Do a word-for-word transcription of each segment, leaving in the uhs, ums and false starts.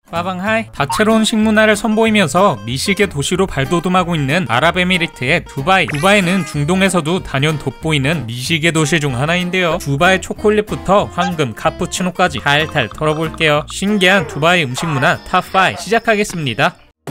빠방하이. 다채로운 식문화를 선보이면서 미식의 도시로 발돋움하고 있는 아랍에미리트의 두바이. 두바이는 중동에서도 단연 돋보이는 미식의 도시 중 하나인데요. 두바이 초콜릿부터 황금, 카푸치노까지 탈탈 털어볼게요. 신기한 두바이 음식문화 탑 오 시작하겠습니다.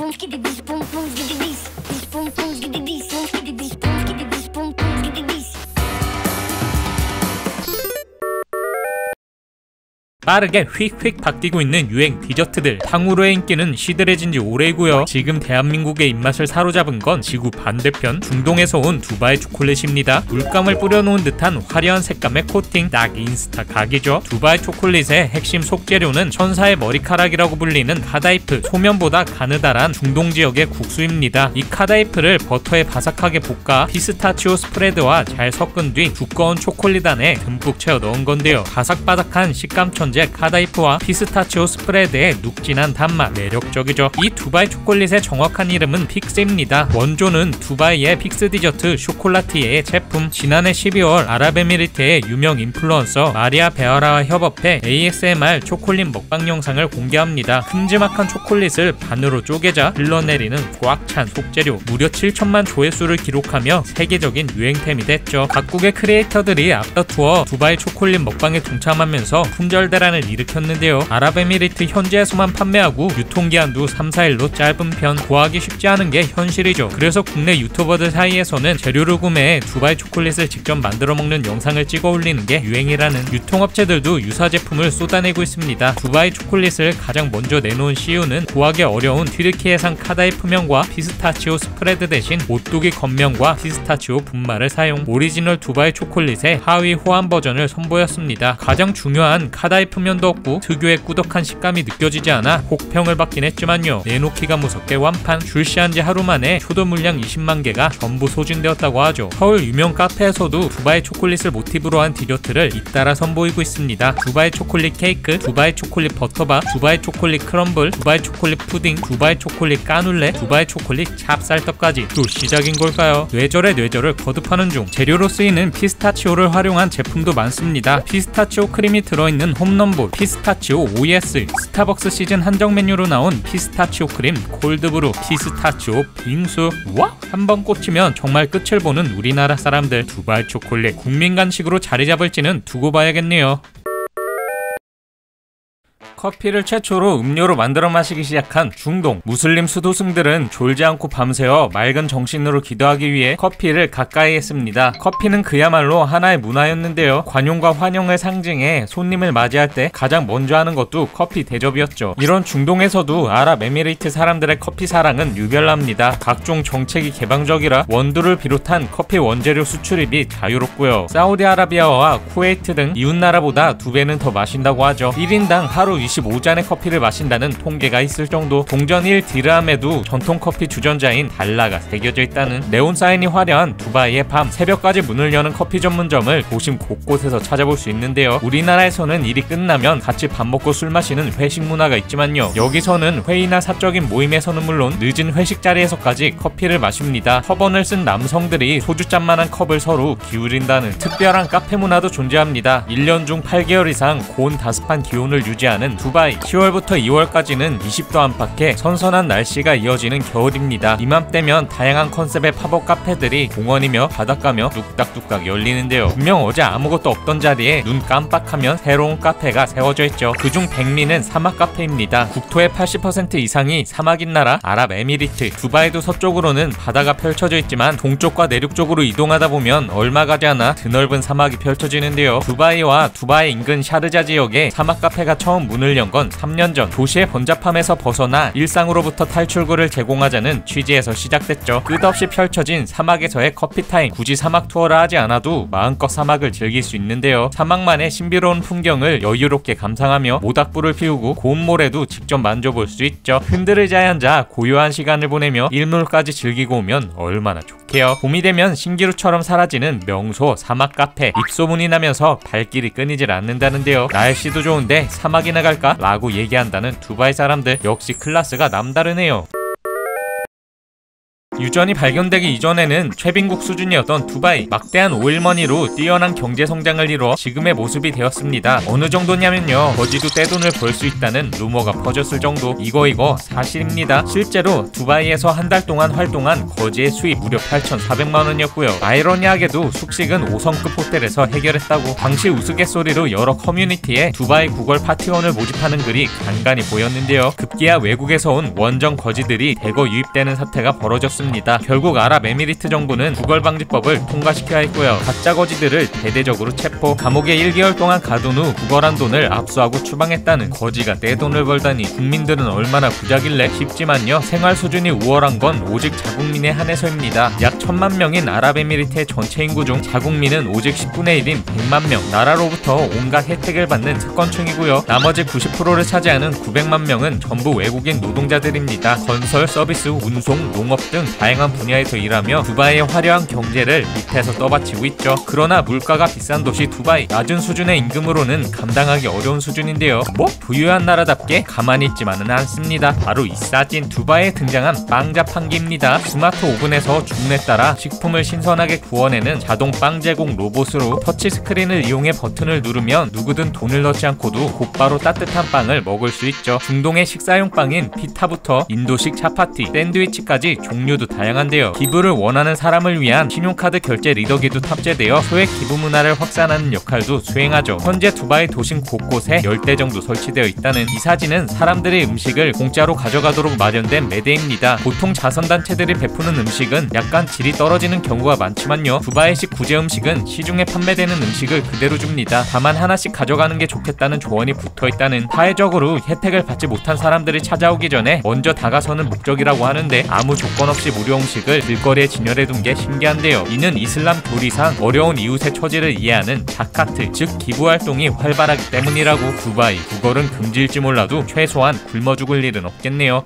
빠르게 휙휙 바뀌고 있는 유행 디저트들. 탕후루의 인기는 시들해진 지 오래이고요. 지금 대한민국의 입맛을 사로잡은 건 지구 반대편 중동에서 온 두바이 초콜릿입니다. 물감을 뿌려놓은 듯한 화려한 색감의 코팅, 딱 인스타 각이죠. 두바이 초콜릿의 핵심 속재료는 천사의 머리카락이라고 불리는 카다이프. 소면보다 가느다란 중동 지역의 국수입니다. 이 카다이프를 버터에 바삭하게 볶아 피스타치오 스프레드와 잘 섞은 뒤 두꺼운 초콜릿 안에 듬뿍 채워 넣은 건데요. 바삭바삭한 식감 천재 카다이프와 피스타치오 스프레드의 눅진한 단맛 매력적이죠. 이 두바이 초콜릿의 정확한 이름은 픽스입니다. 원조는 두바이의 픽스 디저트 쇼콜라티에의 제품. 지난해 십이월 아랍에미리트의 유명 인플루언서 마리아 베아라와 협업해 에이에스엠알 초콜릿 먹방 영상을 공개합니다. 큼지막한 초콜릿을 반으로 쪼개자 흘러내리는 꽉 찬 속재료. 무려 칠천만 조회수를 기록하며 세계적인 유행템이 됐죠. 각국의 크리에이터들이 앞다투어 두바이 초콜릿 먹방에 동참하면서 품절대란 을 일으켰는데요. 아랍에미리트 현지에서만 판매하고 유통기한도 삼, 사일로 짧은 편. 구하기 쉽지 않은 게 현실이죠. 그래서 국내 유튜버들 사이에서는 재료를 구매해 두바이 초콜릿을 직접 만들어 먹는 영상을 찍어 올리는 게 유행이라는. 유통업체들도 유사 제품을 쏟아내고 있습니다. 두바이 초콜릿을 가장 먼저 내놓은 씨유는 구하기 어려운 튀르키예산 카다이프면과 피스타치오 스프레드 대신 오뚜기 겉면과 피스타치오 분말을 사용. 오리지널 두바이 초콜릿의 하위 호환 버전을 선보였습니다. 가장 중요한 카다이프 면도 없고 특유의 꾸덕한 식감이 느껴지지 않아 혹평을 받긴 했지만요. 내놓기가 무섭게 완판. 출시한 지 하루 만에 초도 물량 이십만 개가 전부 소진되었다고 하죠. 서울 유명 카페에서도 두바이 초콜릿을 모티브로 한 디저트를 잇따라 선보이고 있습니다. 두바이 초콜릿 케이크, 두바이 초콜릿 버터밥, 두바이 초콜릿 크럼블, 두바이 초콜릿 푸딩, 두바이 초콜릿 까눌레, 두바이 초콜릿 찹쌀떡까지. 또 시작인 걸까요? 뇌절에 뇌절을 거듭하는 중. 재료로 쓰이는 피스타치오를 활용한 제품도 많습니다. 피스타치오 크림이 들어있는 홈런 볼, 피스타치오 오이에스, 스타벅스 시즌 한정 메뉴로 나온 피스타치오 크림, 콜드브루, 피스타치오 빙수. 와! 한번 꽂히면 정말 끝을 보는 우리나라 사람들. 두바이 초콜릿 국민 간식으로 자리 잡을지는 두고 봐야겠네요. 커피를 최초로 음료로 만들어 마시기 시작한 중동. 무슬림 수도승들은 졸지 않고 밤새워 맑은 정신으로 기도하기 위해 커피를 가까이 했습니다. 커피는 그야말로 하나의 문화였는데요. 관용과 환영을 상징해 손님을 맞이할 때 가장 먼저 하는 것도 커피 대접이었죠. 이런 중동에서도 아랍에미리트 사람들의 커피 사랑은 유별납니다. 각종 정책이 개방적이라 원두를 비롯한 커피 원재료 수출입이 자유롭고요. 사우디아라비아와 쿠웨이트 등 이웃나라보다 두 배는 더 마신다고 하죠. 일 인당 하루 이십오 잔의 커피를 마신다는 통계가 있을 정도. 동전 일 디르함에도 전통 커피 주전자인 달러가 새겨져 있다는. 네온 사인이 화려한 두바이의 밤. 새벽까지 문을 여는 커피 전문점을 도심 곳곳에서 찾아볼 수 있는데요. 우리나라에서는 일이 끝나면 같이 밥 먹고 술 마시는 회식 문화가 있지만요. 여기서는 회의나 사적인 모임에서는 물론 늦은 회식 자리에서까지 커피를 마십니다. 터번을 쓴 남성들이 소주잔만한 컵을 서로 기울인다는 특별한 카페 문화도 존재합니다. 일 년 중 팔 개월 이상 고온다습한 기온을 유지하는 두바이. 시월부터 이월까지는 이십 도 안팎의 선선한 날씨가 이어지는 겨울입니다. 이맘때면 다양한 컨셉의 팝업 카페들이 공원이며 바닷가며 뚝딱뚝딱 열리는데요. 분명 어제 아무것도 없던 자리에 눈 깜빡하면 새로운 카페가 세워져 있죠. 그중 백미는 사막 카페입니다. 국토의 팔십 퍼센트 이상이 사막인 나라 아랍에미리트. 두바이도 서쪽으로는 바다가 펼쳐져 있지만 동쪽과 내륙 쪽으로 이동하다 보면 얼마 가지 않아 드넓은 사막이 펼쳐지는데요. 두바이와 두바이 인근 샤르자 지역에 사막 카페가 처음 문을 연 건 삼 년 전. 도시의 번잡함에서 벗어나 일상으로부터 탈출구를 제공하자는 취지에서 시작됐죠. 끝없이 펼쳐진 사막에서의 커피타임. 굳이 사막 투어를 하지 않아도 마음껏 사막을 즐길 수 있는데요. 사막만의 신비로운 풍경을 여유롭게 감상하며 모닥불을 피우고 고운 모래도 직접 만져볼 수 있죠. 흔들의자에 앉아 고요한 시간을 보내며 일몰까지 즐기고 오면 얼마나 좋게요. 봄이 되면 신기루처럼 사라지는 명소 사막 카페. 입소문이 나면서 발길이 끊이질 않는다는데요. 날씨도 좋은데 사막이나 갈까? 라고 얘기한다는 두바이 사람들. 역시 클래스가 남다르네요. 유전이 발견되기 이전에는 최빈국 수준이었던 두바이, 막대한 오일머니로 뛰어난 경제 성장을 이뤄 지금의 모습이 되었습니다. 어느 정도냐면요, 거지도 떼돈을 벌 수 있다는 루머가 퍼졌을 정도. 이거 이거 사실입니다. 실제로 두바이에서 한 달 동안 활동한 거지의 수입 무려 팔천사백만 원이었고요. 아이러니하게도 숙식은 오 성급 호텔에서 해결했다고. 당시 우스갯소리로 여러 커뮤니티에 두바이 구걸 파티원을 모집하는 글이 간간히 보였는데요. 급기야 외국에서 온 원정 거지들이 대거 유입되는 사태가 벌어졌습니다. 결국 아랍에미리트 정부는 구걸 방지법을 통과시켜야 했고요. 가짜 거지들을 대대적으로 체포, 감옥에 일 개월 동안 가둔 후 구걸한 돈을 압수하고 추방했다는. 거지가 떼돈을 벌다니 국민들은 얼마나 부자길래. 싶지만요, 생활 수준이 우월한 건 오직 자국민에 한해서입니다. 약 천만 명인 아랍에미리트의 전체 인구 중 자국민은 오직 십분의 일인 백만 명, 나라로부터 온갖 혜택을 받는 특권층이고요. 나머지 구십 퍼센트를 차지하는 구백만 명은 전부 외국인 노동자들입니다. 건설, 서비스, 운송, 농업 등 다양한 분야에서 일하며 두바이의 화려한 경제를 밑에서 떠받치고 있죠. 그러나 물가가 비싼 도시 두바이, 낮은 수준의 임금으로는 감당하기 어려운 수준인데요. 뭐? 부유한 나라답게 가만히 있지만은 않습니다. 바로 이 사진, 두바이에 등장한 빵 자판기입니다. 스마트 오븐에서 주문에 따라 식품을 신선하게 구워내는 자동 빵 제공 로봇으로 터치스크린을 이용해 버튼을 누르면 누구든 돈을 넣지 않고도 곧바로 따뜻한 빵을 먹을 수 있죠. 중동의 식사용 빵인 피타부터 인도식 차파티, 샌드위치까지 종류도 다양한데요. 기부를 원하는 사람을 위한 신용카드 결제 리더기도 탑재되어 소액 기부 문화를 확산하는 역할도 수행하죠. 현재 두바이 도심 곳곳에 열 대 정도 설치되어 있다는. 이 사진은 사람들의 음식을 공짜로 가져가도록 마련된 매대입니다. 보통 자선단체들이 베푸는 음식은 약간 질이 떨어지는 경우가 많지만요, 두바이식 구제 음식은 시중에 판매되는 음식을 그대로 줍니다. 다만 하나씩 가져가는 게 좋겠다는 조언이 붙어있다는. 사회적으로 혜택을 받지 못한 사람들이 찾아오기 전에 먼저 다가서는 목적이라고 하는데, 아무 조건 없이 무료 음식을 길거리에 진열해둔 게 신기한데요. 이는 이슬람 교리상 어려운 이웃의 처지를 이해하는 자카트, 즉 기부활동이 활발하기 때문이라고. 두바이, 구걸은 금지일지 몰라도 최소한 굶어 죽을 일은 없겠네요.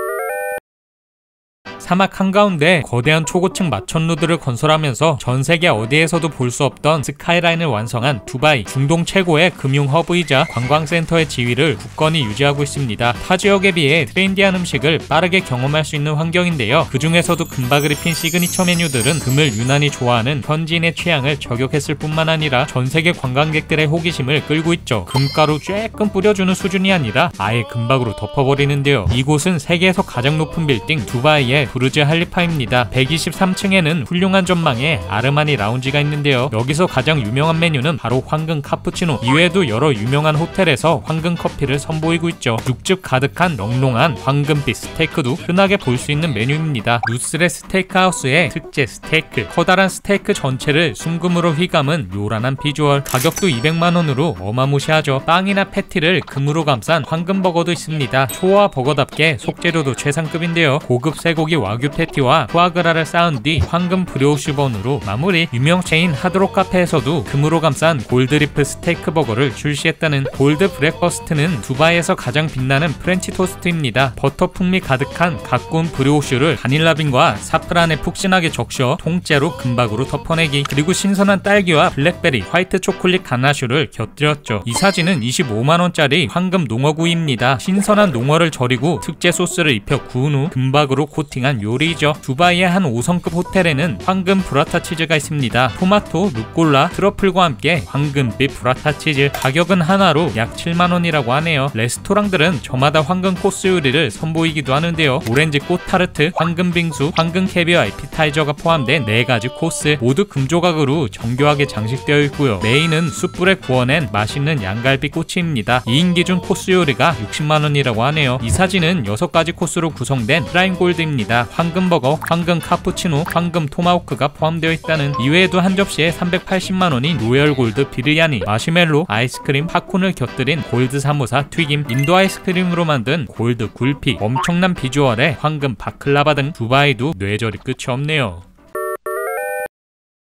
사막 한가운데 거대한 초고층 마천루들을 건설하면서 전세계 어디에서도 볼 수 없던 스카이라인을 완성한 두바이, 중동 최고의 금융 허브이자 관광센터의 지위를 굳건히 유지하고 있습니다. 타 지역에 비해 트렌디한 음식을 빠르게 경험할 수 있는 환경인데요. 그 중에서도 금박을 입힌 시그니처 메뉴들은 금을 유난히 좋아하는 현지인의 취향을 저격했을 뿐만 아니라 전세계 관광객들의 호기심을 끌고 있죠. 금가루 쬐끔 뿌려주는 수준이 아니라 아예 금박으로 덮어버리는데요. 이곳은 세계에서 가장 높은 빌딩 두바이의 부르즈 할리파입니다. 백이십삼 층에는 훌륭한 전망에 아르마니 라운지가 있는데요. 여기서 가장 유명한 메뉴는 바로 황금 카푸치노. 이외에도 여러 유명한 호텔에서 황금 커피를 선보이고 있죠. 육즙 가득한 롱롱한 황금빛 스테이크도 흔하게 볼 수 있는 메뉴입니다. 누스레 스테이크하우스의 특제 스테이크, 커다란 스테이크 전체를 순금으로 휘감은 요란한 비주얼. 가격도 이백만 원으로 어마무시하죠. 빵이나 패티를 금으로 감싼 황금버거도 있습니다. 초호화 버거답게 속재료도 최상급인데요. 고급 쇠고기 와규 패티와 푸아그라를 쌓은 뒤 황금 브리오슈 번으로 마무리. 유명 체인 하드록 카페에서도 금으로 감싼 골드리프 스테이크 버거를 출시했다는. 골드 브렉퍼스트는 두바이에서 가장 빛나는 프렌치 토스트입니다. 버터 풍미 가득한 가꾼 브리오슈를 바닐라빈과 사프란에 푹신하게 적셔 통째로 금박으로 덮어내기. 그리고 신선한 딸기와 블랙베리, 화이트 초콜릿 가나슈를 곁들였죠. 이 사진은 이십오만 원짜리 황금 농어구이입니다. 신선한 농어를 절이고 특제 소스를 입혀 구운 후 금박으로 코팅한 요리이죠. 두바이의 한 오 성급 호텔에는 황금 브라타 치즈가 있습니다. 토마토, 루꼴라, 트러플과 함께 황금빛 브라타 치즈. 가격은 하나로 약 칠만 원이라고 하네요. 레스토랑들은 저마다 황금 코스 요리를 선보이기도 하는데요. 오렌지 꽃 타르트, 황금 빙수, 황금 캐비어 에피타이저가 포함된 네 가지 코스, 모두 금조각으로 정교하게 장식되어 있고요. 메인은 숯불에 구워낸 맛있는 양갈비 꼬치입니다. 이 인 기준 코스 요리가 육십만 원이라고 하네요. 이 사진은 여섯 가지 코스로 구성된 프라임 골드입니다. 황금버거, 황금 카푸치노, 황금 토마호크가 포함되어 있다는. 이외에도 한 접시에 삼백팔십만 원인 로열 골드 비르야니, 마시멜로, 아이스크림, 팝콘을 곁들인 골드 사모사 튀김, 인도 아이스크림으로 만든 골드 굴피, 엄청난 비주얼의 황금 바클라바 등 두바이도 뇌절이 끝이 없네요.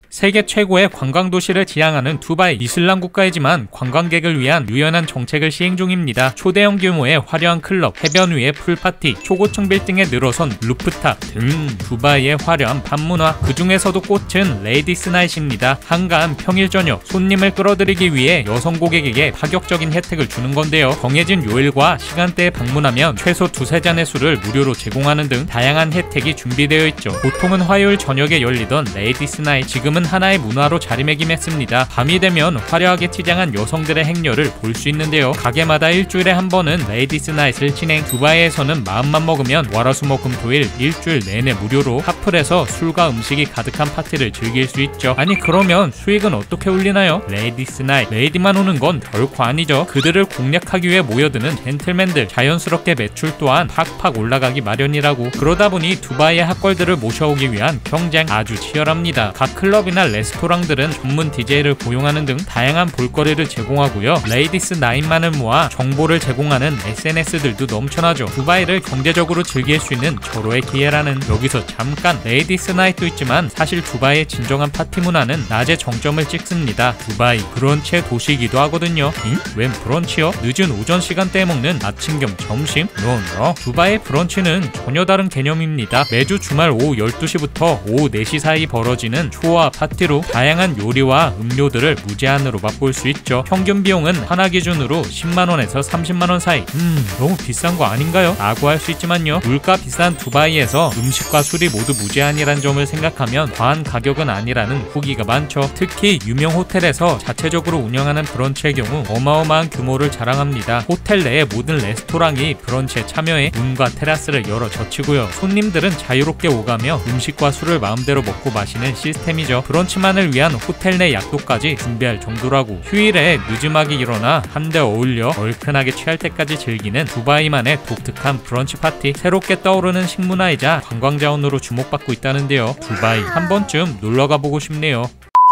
세계 최고의 관광도시를 지향하는 두바이, 이슬람 국가이지만 관광객을 위한 유연한 정책을 시행 중입니다. 초대형 규모의 화려한 클럽, 해변 위의 풀파티, 초고층 빌딩에 늘어선 루프탑 등 두바이의 화려한 밤문화, 그 중에서도 꽃은 레이디스 나잇입니다. 한가한 평일 저녁, 손님을 끌어들이기 위해 여성 고객에게 파격적인 혜택을 주는 건데요. 정해진 요일과 시간대에 방문하면 최소 두세 잔의 술을 무료로 제공하는 등 다양한 혜택이 준비되어 있죠. 보통은 화요일 저녁에 열리던 레이디스 나잇, 지금은 하나의 문화로 자리매김했습니다. 밤이 되면 화려하게 치장한 여성들의 행렬을 볼 수 있는데요. 가게마다 일주일에 한 번은 레이디스 나잇을 진행. 두바이에서는 마음만 먹으면 월화수목금토일 일주일 내내 무료로 카풀에서 술과 음식이 가득한 파티를 즐길 수 있죠. 아니 그러면 수익은 어떻게 올리나요? 레이디스 나잇, 레이디만 오는 건 결코 아니죠. 그들을 공략하기 위해 모여드는 젠틀맨들, 자연스럽게 매출 또한 팍팍 올라가기 마련이라고. 그러다 보니 두바이의 핫걸들을 모셔오기 위한 경쟁 아주 치열합니다. 각 클럽이나 레스토랑들은 전문 디제이를 고용하는 등 다양한 볼거리를 제공하고요. 레이디스 나잇만을 모아 정보를 제공하는 에스엔에스들도 넘쳐나죠. 두바이를 경제적으로 즐길 수 있는 절호의 기회라는. 여기서 잠깐, 레이디스 나잇도 있지만 사실 두바이의 진정한 파티 문화는 낮에 정점을 찍습니다. 두바이 브런치의 도시이기도 하거든요. 응? 웬 브런치요? 늦은 오전 시간대에 먹는 아침 겸 점심? 노노. 두바이의 브런치는 전혀 다른 개념입니다. 매주 주말 오후 열두 시부터 오후 네 시 사이 벌어지는 초와 파티로 다양한 요리와 음료들을 무제한으로 맛볼 수 있죠. 평균 비용은 하나 기준으로 십만 원에서 삼십만 원 사이. 음 너무 비싼 거 아닌가요? 라고 할 수 있지만요, 물가 비싼 두바이에서 음식과 술이 모두 무제한이란 점을 생각하면 과한 가격은 아니라는 후기가 많죠. 특히 유명 호텔에서 자체적으로 운영하는 브런치의 경우 어마어마한 규모를 자랑합니다. 호텔 내의 모든 레스토랑이 브런치에 참여해 문과 테라스를 열어 젖히고요. 손님들은 자유롭게 오가며 음식과 술을 마음대로 먹고 마시는 시스템이죠. 브런치만을 위한 호텔 내 약도까지 준비할 정도라고. 휴일에 늦음하게 일어나 한데 어울려 얼큰하게 취할 때까지 즐기는 두바이만의 독특한 브런치 파티. 새롭게 떠오르는 식문화이자 관광자원으로 주목받고 있다는데요. 두바이 한 번쯤 놀러가보고 싶네요.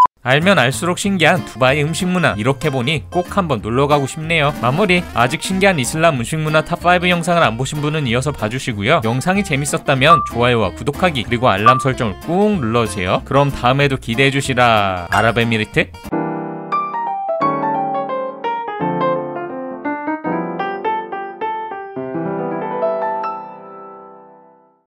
알면 알수록 신기한 두바이 음식 문화, 이렇게 보니 꼭 한번 놀러가고 싶네요. 마무리. 아직 신기한 이슬람 음식 문화 탑 파이브 영상을 안 보신 분은 이어서 봐주시고요. 영상이 재밌었다면 좋아요와 구독하기 그리고 알람 설정을 꾹 눌러주세요. 그럼 다음에도 기대해주시라. 아랍에미리트?